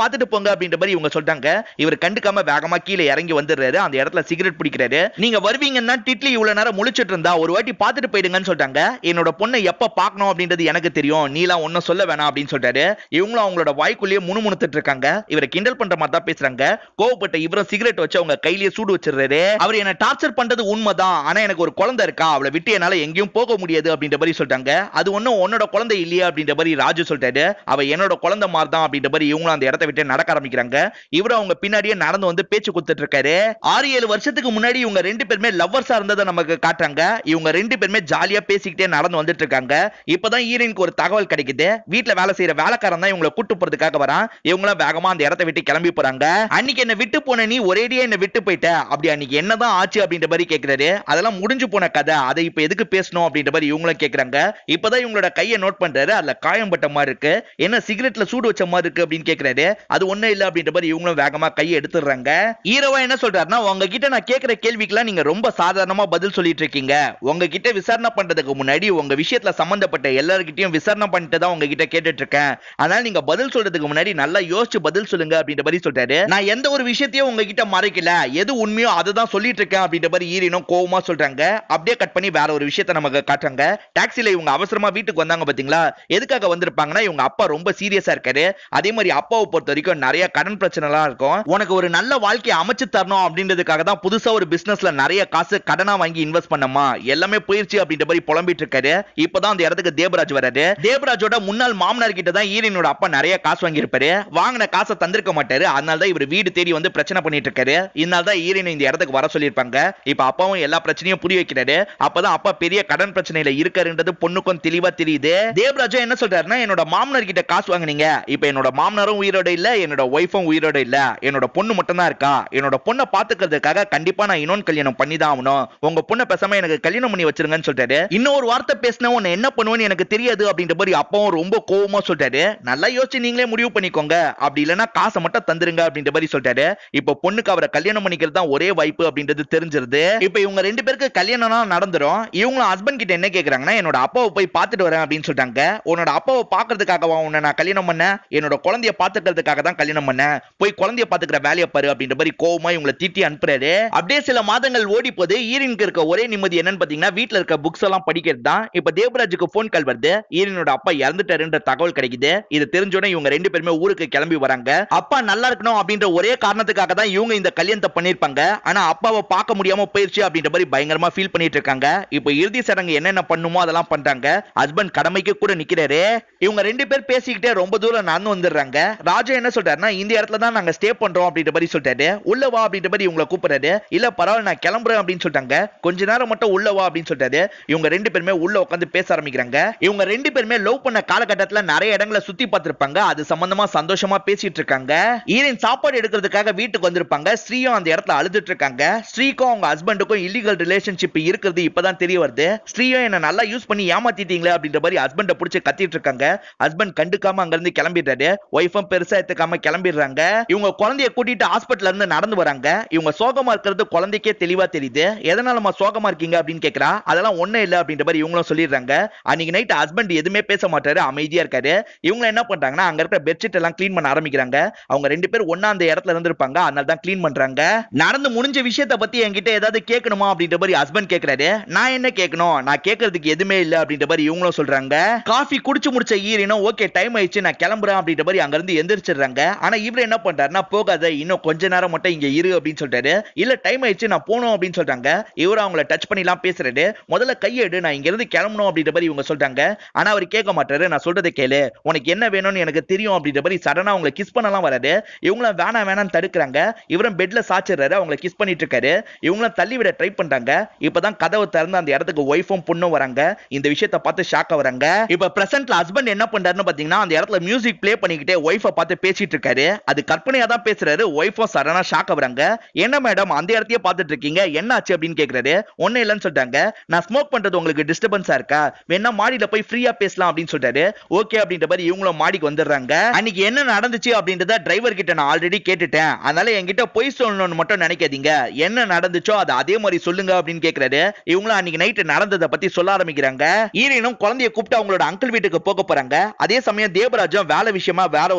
Speaker 1: பாத்துட்டு போங்க அப்படின்ற மாதிரி இவங்க சொல்றாங்க. இவர் கண்டுக்காம வேகமா கீழே இறங்கி வந்துடுறாரு. அந்த இடத்துல சிகரெட் பிடிக்கிறாரு. நீங்க வருவீங்கன்னா டிட்லி இவ்வளவு நேரம் முழிச்சிட்டு இருந்தா ஒரு வாட்டி பாத்துட்டு போயிடுங்கன்னு சொல்றாங்க. என்னோட பொண்ணை எப்ப பார்க்கணும் அப்படின்றது எனக்கு தெரியும், நீலாம் ஒன்னும் சொல்ல வேணாம் அப்படின்னு சொல்றாரு. இவங்களும் அவங்களோட வாய்க்குள்ளேயே முணுமுணுத்துட்டு இருக்காங்க. இவரை கிண்டல் பண்ற மாதிரி தான் பேசுறாங்க. கோவப்பட்ட இவரும் சிகரெட் வச்சு அவங்க கையிலேயே சூடு வச்சிடுறாரு. அவர் என்ன டார்ச்சர் பண்றது உண்மைதான், ஆனா எனக்கு ஒரு குழந்தை இருக்கா, அவளை விட்டு என்னால எங்கேயும் போக முடியாது அப்படின்ற மாதிரி சொல்றாங்க. அது ஒன்னும் உன்னோட குழந்தை இல்லையா அப்படின்ற மாதிரி ராஜு சொல்றாரு. அவ என்னோட குழந்தை மாதிரி தான் அப்படின்ற மாதிரி இவங்களும் அந்த இடத்தை விட்டு நடக்க ஆரம்பிக்கிறாங்க. இவரும் அவங்க பின்னாடியே நடந்து வந்து பேச்சு கொடுத்துட்டு இருக்காரு. ஆறு ஏழு வருஷத்துக்கு முன்னாடி இவங்க ரெண்டு பேருமே லவ்வர்ஸா இருந்ததை நமக்கு காட்டுறாங்க. இவங்க ரெண்டு பேருமே ஜாலியா பேசிக்கிட்டே நடந்து வந்துட்டு இருக்காங்க. இப்பதான் ஈரனுக்கு ஒரு தகவல் கிடைக்குது. வீட்டுல வேலை செய்யற வேலைக்காரன் தான் இவங்களை கூட்டு போறதுக்காக வரான். இவங்களும் வேகமா அந்த இடத்தை விட்டு கிளம்பி போறாங்க. அன்னைக்கு என்ன விட்டு போன நீ ஒரேடியா என்ன விட்டு போயிட்ட, அப்படி அன்னைக்கு என்னதான் ஆச்சு அப்படின்ற மாதிரி கேக்குறாரு. அதெல்லாம் முடிஞ்சு போன கதை, அதை இப்ப எதுக்கு பேசணும் அப்படின்ற மாதிரி இவங்களும் கேக்குறாங்க. இப்பதான் இவங்களோட கையை நோட் பண்றாரு. அதுல காயம் பட்ட மாதிரி இருக்கு. என்ன சிகரெட்ல சூடு வச்ச மாதிரி இருக்கு அப்படின்னு கேக்குறாரு. அது ஒண்ணும் இல்ல அப்படின்ற மாதிரி இவங்களும் வேகமா கையை எடுத்துறாங்க. ஹீரோவா என்ன சொல்றாருன்னா, உங்ககிட்ட நான் கேக்குற கேள்விக்கெல்லாம் நீங்க ரொம்ப சாதாரணமா பதில் சொல்லிட்டு இருக்கீங்க. உங்ககிட்ட விசாரணை பண்றதுக்கு முன்னாடி உங்க விஷயத்துல சம்பந்தப்பட்ட எல்லார்கிட்டயும் விசாரணை பண்ணிட்டு தான் உங்ககிட்ட கேட்டுட்டு இருக்கேன். அதனால நீங்க பதில் சொல்றதுக்கு முன்னாடி நல்லா யோசிச்சு பதில் சொல்லுங்க அப்படின்ற மாதிரி சொல்றாரு. நான் எந்த ஒரு விஷயத்தையும் உங்ககிட்ட மறைக்கல, எது உண்மையோ அதை தான் சொல்லிட்டு இருக்கேன் அப்படின்ற மாதிரி ஈரனும் கோவமா சொல்றாங்க. அப்படியே கட் பண்ணி வேற ஒரு விஷயத்தை நமக்கு காட்டுறாங்க. டாக்ஸில இவங்க அவசரமா வீட்டுக்கு வந்தாங்க பாத்தீங்களா, எதுக்காக வந்திருப்பாங்கன்னா இவங்க அப்பா ரொம்ப சீரியஸா இருக்காரு. அதே மாதிரி அப்பாவை பொறுத்த வரைக்கும் நிறைய கடன் பிரச்சனை எல்லாம் இருக்கும். உனக்கு ஒரு நல்ல வாழ்க்கையை அமைச்சு தரணும் அப்படின்றதுக்காக தான் புதுசா ஒரு பிசினஸ்ல நிறைய காசு கடனா வாங்கி இன்வெஸ்ட் பண்ணமா, எல்லாமே போயிருச்சு அப்படின்ற மாதிரி புலம்பிட்டு இருக்காரு. இப்பதான் அந்த இடத்துக்கு தேவராஜ் வராரு. தேவராஜோட முன்னாள் மாமனார் கிட்ட தான் ஈரனோட அப்பா நிறைய காசு வாங்கி இருப்பாரு. வாங்கின காசை தந்திருக்க மாட்டாரு. அதனால தான் இவர் வீடு தேடி வந்து பிரச்சனை பண்ணிட்டு இருக்காரு. இதனால தான் ஈரன் இந்த இடத்துக்கு வர சொல்லியிருப்பாங்க. இப்ப அப்பாவும் எல்லா பிரச்சனையும் புரிய வைக்கிறாரு. அப்பதான் அப்பா பெரிய கடன் பிரச்சனையில இருக்காருன்றது பொண்ணுக்கும் தெளிவா தெரியுது. தேவராஜா என்ன சொல்றாருன்னா, என்னோட மாமனார் கிட்ட காசு வாங்குனீங்க, இப்ப என்னோட மாமனாரும் உயிரோட இல்ல, என்னோட ஒய்ஃபும் உயிரோட இல்ல, என்னோட பொண்ணு மட்டும் தான் இருக்கா. என்னோட பொண்ணை பாத்துக்கிறதுக்காக கண்டிப்பா நான் இன்னொன்னு கல்யாணம் பண்ணி தான் ஆகணும். உங்க பொண்ணை பேசாம எனக்கு கல்யாணம் பண்ணி வச்சிருங்கன்னு சொல்றாரு. இன்னொரு வார்த்தை பேசினா உன்னை என்ன பண்ணுவேன்னு எனக்கு தெரியாது அப்படின்ற மாதிரி அப்பாவும் ரொம்ப கோவமா சொல்றாரு. நல்லா யோசிச்சு நீங்களே முடிவு பண்ணிக்கோங்க, அப்படி இல்லைன்னா காசை மட்டும் தந்துருங்க அப்படின்ற மாதிரி சொல்றாரு. இப்ப பொண்ணுக்கு அவரை கல்யாணம் பண்ணிக்கிறது தான் ஒரே வாய்ப்பு அப்படின்றது தெரிஞ்சிருது. இப்ப இவங்க ரெண்டு பேருக்கு கல்யாணம் நடந்துரும். இவங்களும் ஹஸ்பண்ட் கிட்ட என்ன கேக்குறாங்கன்னா, என்னோட அப்பாவை போய் பார்த்துட்டு வரேன் அப்படின்னு சொல்றாங்க. உன்னோட அப்பாவை பாக்குறதுக்காகவா உன்னை நான் கல்யாணம் பண்ண, என்னோட குழந்தைய பாத்துக்கிறதுக்காக தான் கல்யாணம் பண்ண, போய் குழந்தைய பாத்துக்கிற வேலையை பாரு அப்படின்ற மாதிரி கோவமா இவங்களை திட்டி அனுப்புறாரு. அப்படியே சில மாதங்கள் ஓடி போது ஈரனுக்கு இருக்க ஒரே நிம்மதி என்னன்னு பாத்தீங்கன்னா, வீட்டுல இருக்க புக்ஸ் எல்லாம் படிக்கிறது தான். இப்ப தேவராஜுக்கு போன் கால் வருது. ஈரனோட அப்பா இறந்துட்டாருன்ற தகவல் கிடைக்குது. இது தெரிஞ்சோட இவங்க ரெண்டு பேருமே ஊருக்கு கிளம்பி வராங்க. அப்பா நல்லா இருக்கணும் அப்படின்ற ஒரே காரணத்துக்காக தான் இவங்க இந்த கல்யாணத்தை பண்ணிருப்பாங்க. ஆனா அப்பாவை பார்க்க முடியாம போயிருச்சு அப்படின்ற மாதிரி பயங்கரமா ஃபீல் பண்ணிட்டு இருக்காங்க. இப்போ இறுதி சடங்கு என்னென்ன பண்ணுமோ அதெல்லாம் பண்றாங்க. ஹஸ்பண்ட் கடமைக்கு கூட நிக்கிறாரு. இவங்க ரெண்டு பேர் பேசிக்கிட்டே ரொம்ப தூரம் நடந்து வந்துடுறாங்க. ராஜா என்ன சொல்றாருன்னா, இந்த இடத்துல தான் நாங்க ஸ்டே பண்றோம் அப்படின்ற மாதிரி சொல்றாரு. உள்ள வா அப்படின்ற மாதிரி இவங்களை கூப்பிடுறாரு. இல்ல பரவாயில்ல நான் கிளம்புறேன் அப்படின்னு சொல்றாங்க. கொஞ்ச நேரம் மட்டும் உள்ள வா அப்படின்னு சொல்றாரு. இவங்க ரெண்டு பேருமே உள்ள உட்காந்து பேச ஆரம்பிக்கிறாங்க. இவங்க ரெண்டு பேருமே லவ் பண்ண காலகட்டத்துல நிறைய இடங்களை சுத்தி பார்த்திருப்பாங்க. அது சம்பந்தமா சந்தோஷமா பேசிட்டு இருக்காங்க. ஈரன் சாப்பாடு எடுக்கிறதுக்காக வீட்டுக்கு வந்திருப்பாங்க. ஸ்ரீயும் அந்த இடத்துல அழுதுட்டு இருக்காங்க. ஸ்ரீக்கும் அவங்க ஹஸ்பண்டுக்கும் இல்லீகல் ரிலேஷன்ஷிப் இருக்கிறது இப்பதான் தெரிய வருது. ஸ்ரீயும் என்ன நல்லா யூஸ் பண்ணி ஏமாத்திட்டீங்களே அப்படின்ற மாதிரி ஹஸ்பண்ட புடிச்சு கத்திட்டு இருக்காங்க. ஹஸ்பண்ட் கண்டுக்காம அங்க இருந்து கிளம்பிடுறாரு. ஒய்ஃபும் பெருசா எடுத்துக்காம கிளம்பிடுறாங்க. இவங்க குழந்தைய கூட்டிட்டு ஹாஸ்பிட்டல்ல இருந்து நடந்து வராங்க. இவங்க சோகமா இருக்கிறது குழந்தைக்கே தெளிவா தெரியுது. எதனாலமா சோகமா இருக்கீங்க அப்படின்னு கேக்குறா. அதெல்லாம் ஒண்ணே இல்ல அப்படின்ற மாதிரி இவங்களும் சொல்லிடுறாங்க. அன்னைக்கு நைட் ஹஸ்பண்ட் எதுவுமே பேச மாட்டாரு, அமைதியா இருக்காரு. இவங்க என்ன பண்றாங்கன்னா, அங்க இருக்கிற பெட்ஷீட் எல்லாம் கிளீன் பண்ண ஆரம்பிக்கிறாங்க. அவங்க ரெண்டு பேரும் ஒண்ணா அந்த இடத்துல இருந்திருப்பாங்க. அதனால தான் கிளீன் பண்றாங்க. நடந்து முடிஞ்ச விஷயத்தை பத்தி என்கிட்ட ஏதாவது கேட்கணுமா அப்படின்ற மாதிரி ஹஸ்பண்ட் கேக்குறாரு. நான் என்ன கேட்கணும், நான் கேட்கறதுக்கு எதுவுமே இல்ல அப்படின்ற மாதிரி இவங்களும் சொல்றாங்க. காஃபி குடிச்சு முடிச்ச ஈரனும் ஓகே டைம் ஆயிடுச்சு நான் கிளம்புறேன் அப்படின்ற மாதிரி அங்க இருந்து எந்திரிச்சிடுறாங்க. ஆனா இவர் என்ன பண்றாருன்னா, போகாத இன்னும் கொஞ்ச நேரம் மட்டும் இங்க இரு அப்படின்னு சொல்றாரு. இல்ல டைம் ஆயிடுச்சு நான் போகணும் அப்படின்னு சொல்றாங்க. இவர் அவங்கள டச் பண்ணிலாம் பேசுறாரு. முதல்ல கையெடு, நான் இங்க இருந்து கிளம்பணும் அப்படின்ற மாதிரி இவங்க சொல்றாங்க. ஆனா அவர் கேட்க மாட்டாரு. நான் சொல்றதை கேளு, உனக்கு என்ன வேணும்னு எனக்கு தெரியும் அப்படின்ற மாதிரி சடனா அவங்களை கிஸ் பண்ணலாம் வராரு. இவங்களும் வேணாம் வேணாம்னு தடுக்கிறாங்க. இவரும் பெட்ல சாச்சிடுறாரு. அவங்களை கிஸ் பண்ணிட்டு இருக்காரு. இவங்களும் தள்ளி விட ட்ரை பண்றாங்க. இப்பதான் கதவு திறந்து அந்த இடத்துக்கு ஒய்ஃபும் பொண்ணும் வராங்க. இந்த விஷயத்தை பார்த்து ஷாக்கா வராங்க. இப்ப பிரசன்ட்ல ஹஸ்பண்ட் என்ன பண்றாருன்னு பாத்தீங்கன்னா, அந்த இடத்துல மியூசிக் ப்ளே பண்ணிக்கிட்டே ஒய்ஃபை பார்த்து பேசிட்டு இருக்காரு. அது கற்பனையா தான் பேசுறாரு. ஒய்ஃபும் சடனா ஷாக்கா வராங்க. என்ன மேடம் அந்த இடத்தையே பார்த்துட்டு இருக்கீங்க, என்ன ஆச்சு அப்படின்னு கேக்குறாரு. ஒண்ணு இல்லன்னு சொல்றாங்க. நான் ஸ்மோக் பண்றது உங்களுக்கு டிஸ்டர்பன்ஸா இருக்கா, வேணா மாடியில போய் ஃப்ரீயா பேசலாம் அப்படின்னு சொல்றாரு. ஓகே அப்படின்ற மாதிரி இவங்களும் மாடிக்கு வந்துடுறாங்க. அன்னைக்கு என்ன நடந்துச்சு அப்படின்றத டிரைவர் கிட்ட நான் ஆல்ரெடி கேட்டுட்டேன். அதனால என்கிட்ட பொய் சொல்லணும்னு மட்டும் நினைக்காதீங்க. என்ன நடந்துச்சோ அதை அதே மாதிரி சொல்லுங்க அப்படின்னு கேக்குறாரு. இவங்களும் அன்னைக்கு நைட் நடந்ததை பத்தி சொல்ல ஆரம்பிக்கிறாங்க. ஈரனும் குழந்தைய கூப்பிட்டு அவங்களோட அங்கிள் வீட்டுக்கு போக போறாங்க. அதே சமயம் தேவராஜும் வேலை விஷயமா வேற ஒரு இடத்துக்கு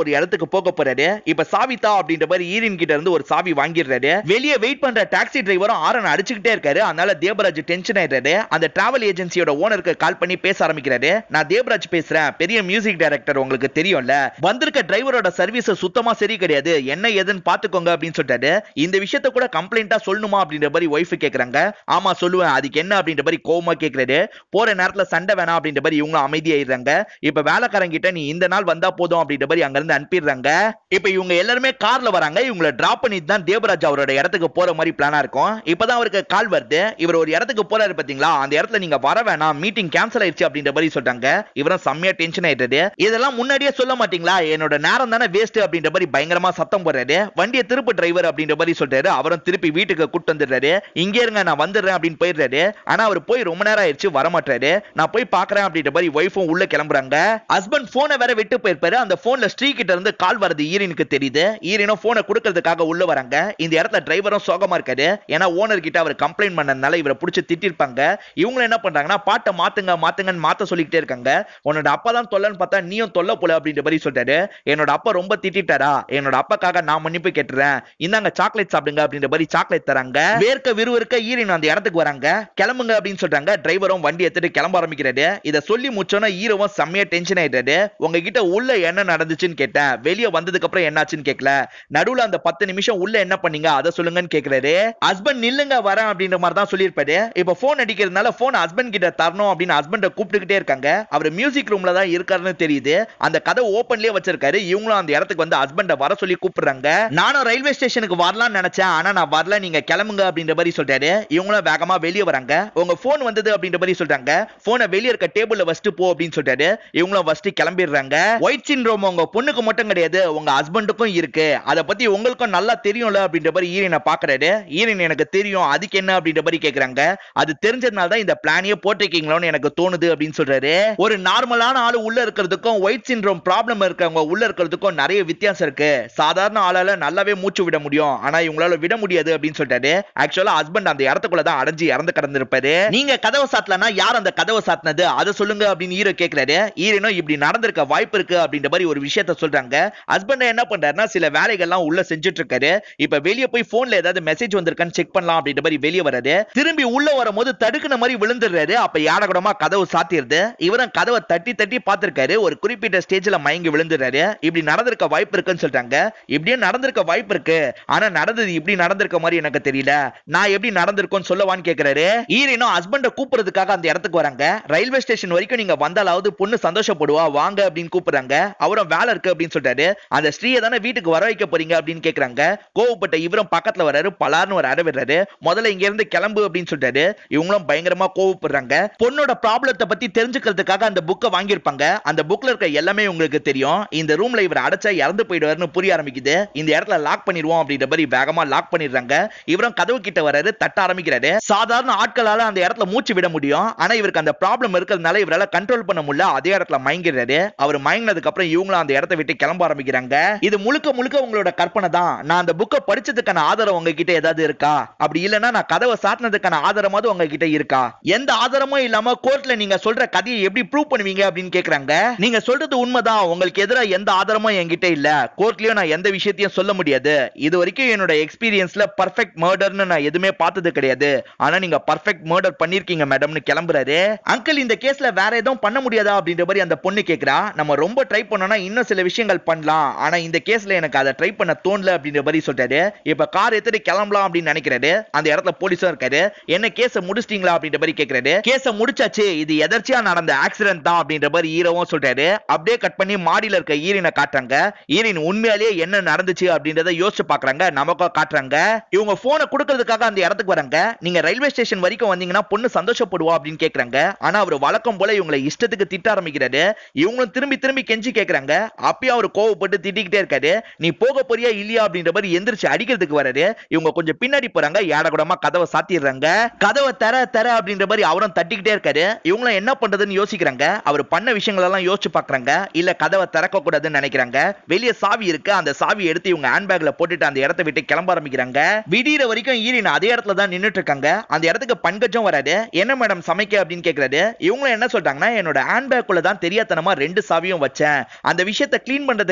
Speaker 1: இடத்துக்கு போக போறாரு. இப்ப சாவிதா அப்படின்ற மாதிரி ஈரின் கிட்ட இருந்து ஒரு சாவி வாங்கிடுறாரு. வெளியே வெயிட் பண்ற டாக்ஸி டிரைவரும் ஆரன் அடிச்சுக்கிட்டே இருக்காரு. அதனால தேவராஜ் டென்ஷன் ஆயிடுறாரு. அந்த டிராவல் ஏஜென்சியோட ஓனருக்கு கால் பண்ணி பேச ஆரம்பிக்கிறாரு. நான் தேவராஜ் பேசுறேன், பெரிய மியூசிக் டைரக்டர், உங்களுக்கு தெரியும்ல, வந்திருக்க டிரைவரோட சர்வீஸ் சுத்தமா சரி கிடையாது, என்ன ஏதுன்னு பாத்துக்கோங்க அப்படின்னு சொல்லிட்டாரு. இந்த விஷயத்த கூட கம்ப்ளைண்டா சொல்லணுமா அப்படின்ற மாதிரி ஒய்ஃப் கேக்குறாங்க. ஆமா சொல்லுவேன், அதுக்கு என்ன அப்படின்ற மாதிரி கோவமா கேக்குறாரு. போற நேரத்துல சண்டை வேணாம் அப்படின்ற மாதிரி இவங்க அமைதியாயிடுறாங்க. இப்ப வேலைக்காரங்க கிட்ட நீ இந்த நாள் வந்தா போதும் அப்படின்ற மாதிரி அங்க இருந்து அனுப்பிடுறாங்க. இப்ப இவங்க எல்லாருமே கார்ல வராங்க. இவங்களை டிராப் பண்ணிட்டு தான் தேவராஜ் அவரோட இடத்துக்கு போற மாதிரி பிளானா இருக்கும். இப்பதான் அவருக்கு கால் வருது. இவர் ஒரு இடத்துக்கு போறாரு பாத்தீங்களா, அந்த இடத்துல நீங்க வர வேணாம், மீட்டிங் கேன்சல் ஆயிடுச்சு அப்படின்ற மாதிரி சொல்றாங்க. இவரும் செம்மையா டென்ஷன் ஆயிட்டாரு. இதெல்லாம் முன்னாடியே சொல்ல மாட்டீங்களா, என்னோட நேரம் தானே வேஸ்ட் அப்படின்ற மாதிரி பயங்கரமா சத்தம் போடுறாரு. வண்டியை திருப்பு டிரைவர் அப்படின்ற மாதிரி சொல்றாரு. அவரும் திருப்பி வீட்டுக்கு கூட்டு வந்துடுறாரு. இங்க இருங்க நான் வந்துடுறேன் அப்படின்னு போயிடுறாரு. ஆனா அவர் போய் ரொம்ப நேரம் ஆயிடுச்சு, வர மாட்டாரு. நான் போய் பாக்குறேன் அப்படின்ற மாதிரி ஒய்ஃபும் உள்ள கிளம்புறாங்க. ஹஸ்பண்ட் போனை வேற விட்டு போயிருப்பாரு. அந்த போன்ல ஸ்ரீ கிட்ட இருந்து கால் வருது. ஈரினுக்கு தெரியுது. ஈரினும் போனை கொடுக்கிறதுக்காக உள்ள வராங்க. இந்த இடத்துல டிரைவரும் சோகமா இருக்காரு. ஏன்னா ஓனர் கிட்ட அவர் கம்ப்ளைண்ட் பண்ணதுனால இவரை பிடிச்சி திட்டிருப்பாங்க. இவங்க என்ன பண்றாங்கன்னா பாட்டை மாத்துங்க மாத்துங்கன்னு மாத்த சொல்லிக்கிட்டே இருக்காங்க. உன்னோட அப்பா தான் தொல்லன்னு பார்த்தா நீயும் தொல்ல போல அப்படின்ற மாதிரி சொல்றாரு. என்னோட அப்பா ரொம்ப திட்டாரா, என்னோட அப்பாக்காக நான் மன்னிப்பு கேட்டுறேன், இந்தாங்க சாக்லேட் சாப்பிடுங்க அப்படின்ற மாதிரி சாக்லேட் தராங்க. வேர்க்க விறுவிறுக்க ஈரின் அந்த இடத்துக்கு வராங்க. கிளம்புங்க அப்படின்னு சொல்றாங்க. டிரைவரும் வண்டி எடுத்துட்டு கிளம்ப ஆரம்பிக்கிறாரு. இதை சொல்லி முடிச்சோன்னா ஹீரோவும் செம்மையா டென்ஷன் ஆயிட்டாரு. உங்ககிட்ட உள்ள என்ன நடந்துச்சுன்னு கேட்டேன், வெளியே வந்ததுக்கு அப்புறம் என்னாச்சுன்னு கேட்கல, நடுவுல அந்த பத்து நிமிஷம் உள்ள என்ன பண்ணீங்க அதை சொல்லுங்கன்னு கேக்குறாரு. ஹஸ்பண்ட் நில்லுங்க வரேன் அப்படின்ற மாதிரி தான் சொல்லியிருப்பாரு. இப்ப போன் அடிக்கிறதுனால போன் ஹஸ்பண்ட் கிட்ட தரணும் அப்படின்னு ஹஸ்பண்ட கூப்பிட்டுக்கிட்டே இருக்காங்க. அவர் மியூசிக் ரூம்ல தான் இருக்காருன்னு தெரியுது. அந்த கதை ஓபன்லயே வச்சிருக்காரு. இவங்களும் அந்த இடத்துக்கு வந்து ஹஸ்பண்ட வர சொல்லி கூப்பிடுறாங்க. நானும் ரயில்வே ஸ்டேஷனுக்கு வரலாம்னு நினைச்சேன், ஆனா நான் வரல, நீங்க கிளம்புங்க அப்படின்ற மாதிரி சொல்றாரு. இவங்களும் வேகமா வெளியே வராங்க. உங்க போன் வந்தது அப்படின்ற மாதிரி சொல்றாங்க. போனை வெளியே இருக்க டேபிள்ல வச்சுட்டு போ அப்படின்னு சொல்றாரு. இவங்களும் வச்சுட்டு கிளம்பிடுறாங்க. ஒயிட் சிண்ட்ரோம் உங்க பொண்ணுக்கு மட்டும் கிடையாது, உங்க ஹஸ்பண்டுக்கும் இருக்கு, அத பத்தி உங்களுக்கும் நல்லா தெரியும்ல அப்படின்ற மாதிரி ஈரினை பாக்குறாரு. ஈரின் எனக்கு தெரியும், அதுக்கு என்ன அப்படின்ற மாதிரி கேக்குறாங்க. அது தெரிஞ்சதுனால தான் இந்த பிளானையே போட்டிருக்கீங்களோன்னு எனக்கு தோணுது அப்படின்னு சொல்றாரு. ஒரு நார்மலான ஆளு உள்ள இருக்கிறதுக்கும் ஒயிட் சிண்ட்ரோம் ப்ராப்ளம் இருக்கவங்க உள்ள இருக்கிறதுக்கும் நிறைய வித்தியாசம் இருக்கு. சாதாரண ஆளால நல்லாவே மூச்சு விட முடியும், ஆனா இவங்களால விட முடியாது அப்படின்னு சொல்றாரு. ஆக்சுவலா ஹஸ்பண்ட் அந்த இடத்துக்குள்ள தான் அடைஞ்சு இறந்து கிடந்திருப்பாரு. நீங்க கதவை சாத்தலனா யார் அந்த கதவை சாத்தினது அதை சொல்லுங்க அப்படின்னு ஹீரோ கேக்குறாரு. ஹீரோனோ இப்படி நடந்திருக்க வாய்ப்பு இருக்கு அப்படின்ற மாதிரி ஒரு விஷயத்த சொல்றாங்க. ஹஸ்பண்ட் என்ன பண்றாருன்னா சில வேலைகள்லாம் உள்ள செஞ்சுட்டு இருக்காரு. இப்ப வெளியே போய் போன்ல ஏதாவது மெசேஜ் வந்திருக்கான்னு செக் பண்ணலாம் அப்படின்ற மாதிரி வெளியே வராரு. திரும்பி உள்ள வரும்போது தடுக்கிற மாதிரி விழுந்துடுறாரு. அப்ப யாடகடமா கதவு சாத்திடுது. இவரும் கதவை தட்டி தட்டி பார்த்திருக்காரு. ஒரு குறிப்பிட்ட ஸ்டேஜ்ல மயங்கி விழுந்துடுறாரு. இப்படி நடந்திருக்க வாய்ப்பு இருக்குன்னு சொல்றாங்க. இப்படியே நடந்திருக்க வாய்ப்பு இருக்கு, ஆனா நடந்தது இப்படி நடந்திருக்க மாதிரி எனக்கு தெரியல, நான் எப்படி நடந்திருக்கோன்னு சொல்லவான்னு கேக்குறாரு. ஈரினும் ஹஸ்பண்ட கூப்பிடுறதுக்காக அந்த இடத்துக்கு வராங்க. ரயில்வே ஸ்டேஷன் வரைக்கும் நீங்க வந்தாலாவது பொண்ணு சந்தோஷப்படுவா, வாங்க அப்படின்னு கூப்பிடுறாங்க. அவரும் வேலை இருக்கு அப்படின்னு சொல்றாரு. அந்த ஸ்ரீயை தானே வீட்டுக்கு வர வைக்க போறீங்க அப்படின்னு கேக்குறாங்க. கோவப்பட்ட இவரும் பக்கத்துல வராரு. பலார்னு ஒரு அறை விடுறாரு. முதல்ல இங்க இருந்து கிளம்பு அப்படின்னு சொல்றாரு. இவங்களும் பயங்கரமா கோவப்படுறாங்க. பொண்ணோட ப்ராப்ளத்தை பத்தி தெரிஞ்சுக்கிறதுக்காக அந்த புக்கை வாங்கியிருப்பாங்க. அந்த புக்ல இருக்க எல்லாமே உங்களுக்கு தெரியும். இந்த ரூம்ல இவர் அடைச்சா இறந்து போயிடுவாருன்னு புரிய ஆரம்பிக்குது. இந்த இடத்துல லாக் பண்ணிடுவோம் அப்படின்ற மாதிரி வேகமா லாக் பண்ணிடுறாங்க. இவரும் கதவு கிட்ட வராரு. தட்ட ஆரம்பிக்கிறாரு. சாதாரண ஆட்களால அந்த இடத்துல மூச்சு விட முடியும், ஆனா இவருக்கு அந்த ப்ராப்ளம் இருக்கிறதுனால இவரால கண்ட்ரோல் பண்ண முடியல. அதே இடத்துல மயங்கிடுறாரு. அவர் மயங்கினதுக்கு அப்புறம் இவங்களும் அந்த இடத்தை விட்டு கிளம்ப ஆரம்பிக்கிறாங்க. இது முழுக்க முழுக்க உங்களோட கற்பனை தான். நான் அந்த புக்கை படிச்சதுக்கான ஆதாரம் உங்ககிட்ட ஏதாவது இருக்கா, அப்படி இல்லனா நான் கதவை சாத்தினதுக்கான ஆதாரமாவது உங்ககிட்ட இருக்கா, எந்த ஆதாரமும் இல்லாம கோர்ட்ல நீங்க சொல்ற கதையை எப்படி ப்ரூவ் பண்ணுவீங்க அப்படின்னு கேக்குறாங்க. நீங்க சொல்றது உண்மைதான், உங்களுக்கு எதிராக எந்த ஆதாரமும் என்கிட்ட இல்ல, கோர்ட்லயும் நான் எந்த விஷயத்தையும் சொல்ல முடியாது, இது வரைக்கும் என்னோட எக்ஸ்பீரியன்ஸ்ல பர்ஃபெக்ட் மர்டர்னு நான் எதுவுமே பார்த்தது கிடையாது, ஆனா நீங்க பர்ஃபெக்ட் மர்டர் பண்ணிருக்கீங்க மேடம்னு கிளம்புறாரு. அங்கிள் இந்த கேஸ்ல வேற எதுவும் பண்ண முடியாதா அப்படின்ற மாதிரி அந்த பொண்ணு கேக்குறா. நம்ம ரொம்ப ட்ரை பண்ணோம்னா இன்னும் சில விஷயங்கள் பண்ணலாம், ஆனா இந்த கேஸ்ல எனக்கு அதை ட்ரை பண்ண தோணல அப்படின்ற மாதிரி சொல்றாரு. இப்ப கார் எடுத்துட்டு கிளம்பலாம் அப்படின்னு நினைக்கிறாரு. அந்த இடத்துல போலீஸும் இருக்காரு. என்ன கேஸ முடிச்சிட்டீங்களா அப்படின்ற மாதிரி கேக்குறாரு. கேஸ முடிச்சாச்சு, இது எதர்ச்சியா நடந்த ஆக்சிடென்ட் தான் அப்படின்ற மாதிரி ஹீரோவும் சொல்றாரு. அப்படியே கட் பண்ணி மாடியில இருக்க ஈரினை காட்டுறாங்க. ஈரின் உண்மையாலேயே என்ன நடந்துச்சு அப்படின்றத யோசிச்சு பாக்குறாங்க. நமக்கும் காட்டுறாங்க. இவங்க போனை கொடுக்கிறதுக்காக அந்த இடத்துக்கு வராங்க. நீங்க ரயில்வே ஸ்டேஷன் வரைக்கும் வந்தீங்கன்னா பொண்ணு சந்தோஷப்படுவா அப்படின்னு கேக்குறாங்க. ஆனா அவர் வழக்கம் போல இவங்களை இஷ்டத்துக்கு திட்ட ஆரம்பிக்கிறாரு. இவங்களும் திரும்பி திரும்பி கெஞ்சி கேக்குறாங்க. அப்பயும் அவர் கோவப்பட்டு திட்டிக்கிட்டே இருக்காரு. நீ போக போறியா இல்லையா அப்படின்ற மாதிரி எந்திரிச்சு அடிக்கிறதுக்கு வராரு. இவங்க கொஞ்சம் பின்னாடி போறாங்க. யாடகூடமா கதவை சாத்திடுறாங்க. கதவை தர தர அப்படின்ற மாதிரி அவரும் தட்டிக்கிட்டே இருக்காரு. இவங்களும் என்ன பண்றதுன்னு யோசிக்கிறாங்க. அவர் பண்ண விஷயங்கள் எல்லாம் யோசிச்சு பாக்குறாங்க. இல்ல கதவை திறக்க கூடாதுன்னு நினைக்கிறாங்க. வெளியே சாவி இருக்கு. அந்த சாவி எடுத்து இவங்க ஹேண்ட்பேக்ல போட்டுட்டு அந்த இடத்தை விட்டு கிளம்ப ஆரம்பிக்கிறாங்க. விடியற வரைக்கும் ஈரின் அதே இடத்துல தான் நின்னுட்டு இருக்காங்க. அந்த இடத்துக்கு பங்கஜம் வராது. என்ன மேடம் சமைக்க அப்படின்னு கேக்குறாரு. இவங்களும் என்ன சொல்றாங்கன்னா, என்னோட ஹேண்ட்பேக்குள்ள தான் தெரியாதனமா ரெண்டு சாவியும் வச்சேன், அந்த விஷயத்தை கிளீன் பண்றதுக்கு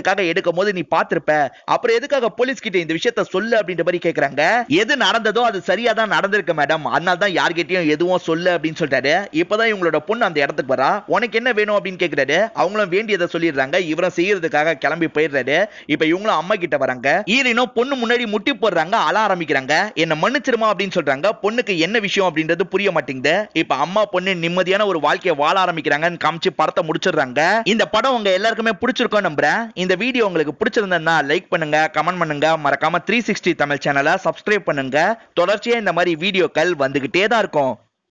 Speaker 1: காமிக்கிறதுக்காக எடுக்கும் போது நீ பாத்திருப்ப, அப்புறம் எதுக்காக போலீஸ் கிட்ட இந்த விஷயத்த சொல்லு அப்படின்ற மாதிரி கேக்குறாங்க. எது நடந்ததோ அது சரியா தான் நடந்திருக்கு மேடம், அதனால தான் யார்கிட்டயும் எதுவும் சொல்லு அப்படின்னு சொல்றாரு. இப்பதான் இவங்களோட பொண்ணு அந்த இடத்துக்கு வரா. உனக்கு என்ன வேணும் அப்படின்னு கேக்குறாரு. அவங்களும் வேண்டியதை சொல்லிடுறாங்க. இவரும் செய்யறதுக்காக கிளம்பி போயிடுறாரு. இப்ப இவங்களும் அம்மா கிட்ட வராங்க. ஈரினும் பொண்ணு முன்னாடி முட்டி போடுறாங்க, அழ ஆரம்பிக்கிறாங்க. என்ன மன்னிச்சிருமா அப்படின்னு சொல்றாங்க. பொண்ணுக்கு என்ன விஷயம் அப்படின்றது புரிய மாட்டேங்குது. இப்ப அம்மா பொண்ணு நிம்மதியான ஒரு வாழ்க்கையை வாழ ஆரம்பிக்கிறாங்கன்னு காமிச்சு படத்தை முடிச்சிடுறாங்க. இந்த படம் உங்க எல்லாருக்குமே பிடிச்சிருக்கும் நம்புறேன். இந்த வீடியோ உங்களுக்கு பிடிச்சிருந்தா லைக் பண்ணுங்க, கமெண்ட் பண்ணுங்க, மறக்காம த்ரீ சிக்ஸ்டி தமிழ் சேனலை சப்ஸ்கிரைப் பண்ணுங்க. தொடர்ச்சியா இந்த மாதிரி வீடியோக்கள் வந்துகிட்டே தான் இருக்கும்.